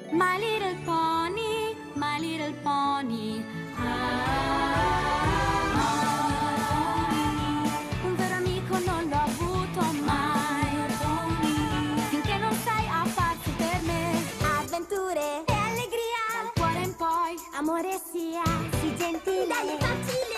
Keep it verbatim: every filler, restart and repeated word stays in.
My little pony, my little pony. Ah, un vero amico non l'ho avuto mai, finché non sei apparso per me. Avventure e allegria, Dal cuore in poi, amore sia, sì gentile, dai è facile.